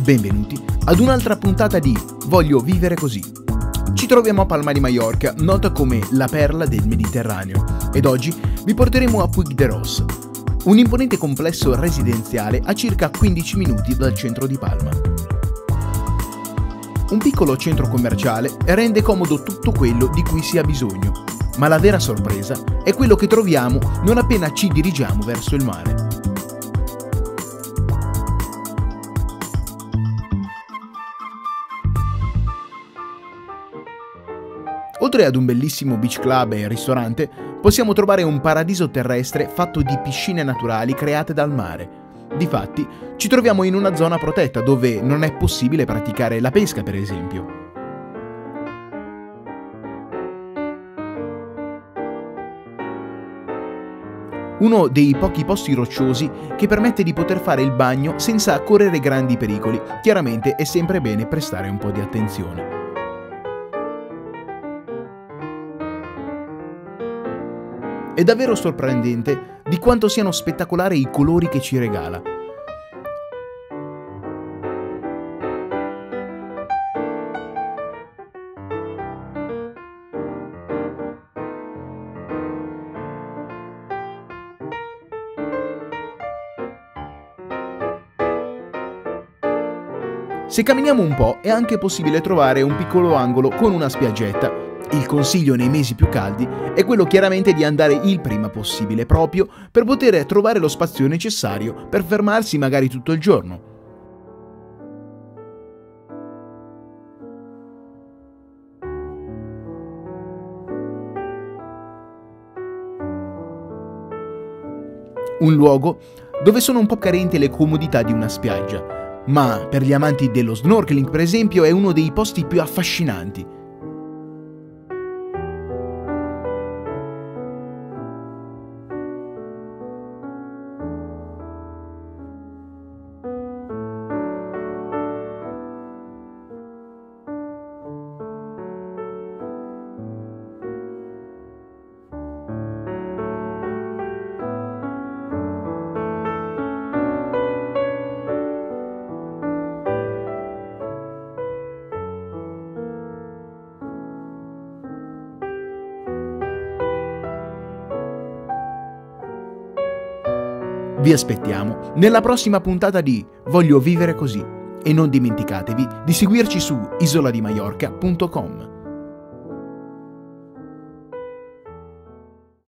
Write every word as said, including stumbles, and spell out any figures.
Benvenuti ad un'altra puntata di Voglio vivere così. Ci troviamo a Palma di Mallorca, nota come la perla del Mediterraneo, ed oggi vi porteremo a Puig de Ros, un imponente complesso residenziale a circa quindici minuti dal centro di Palma. Un piccolo centro commerciale rende comodo tutto quello di cui si ha bisogno, ma la vera sorpresa è quello che troviamo non appena ci dirigiamo verso il mare. Oltre ad un bellissimo beach club e ristorante, possiamo trovare un paradiso terrestre fatto di piscine naturali create dal mare. Difatti, ci troviamo in una zona protetta dove non è possibile praticare la pesca, per esempio. Uno dei pochi posti rocciosi che permette di poter fare il bagno senza correre grandi pericoli. Chiaramente è sempre bene prestare un po' di attenzione. È davvero sorprendente di quanto siano spettacolari i colori che ci regala. Se camminiamo un po' è anche possibile trovare un piccolo angolo con una spiaggetta. Il consiglio nei mesi più caldi è quello chiaramente di andare il prima possibile, proprio per poter trovare lo spazio necessario per fermarsi magari tutto il giorno. Un luogo dove sono un po' carenti le comodità di una spiaggia, ma per gli amanti dello snorkeling, per esempio, è uno dei posti più affascinanti. Vi aspettiamo nella prossima puntata di Voglio vivere così e non dimenticatevi di seguirci su isola di maiorca punto com.